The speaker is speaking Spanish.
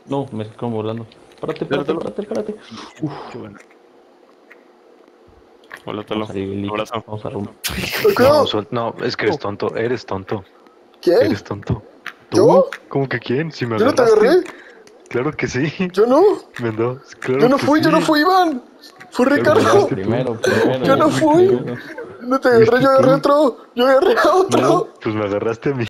No, me sacaron volando. Párate, Dale, párate, dale. párate, párate. Qué bueno. Hola, Vamos Talo. a salir, Abrazo. vamos a romper. ¡Ay, No, cuidado! no, es que eres tonto, eres tonto, ¿Quién? eres tonto. ¿Yo? ¿Tú? ¿Cómo que quién? Si me ¿Yo no te agarraste. agarré? Claro que sí. ¿Yo no? Mendoza, Yo claro no que fui, sí. yo no fui, Iván. Fue Claro que Ricardo. fuiste tú. Primero. Yo no fui. Primero. No te agarré, Fuiste yo agarré tú. otro. Yo agarré a No, otro. pues me agarraste a mí.